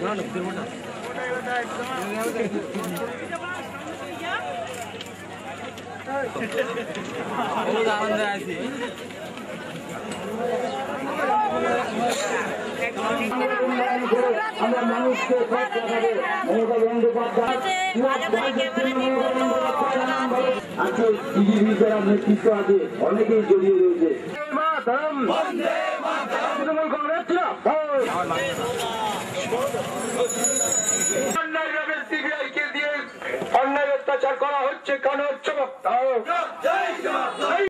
আনন্দে আছি আমরা মানুষকে আজকে বিজেপি করার নেতৃত্ব আছে অনেকেই জড়িয়ে রয়েছে। তৃণমূল কংগ্রেস সিবিআই কে দিয়ে অন্যায় অত্যাচার করা হচ্ছে কেন? চমক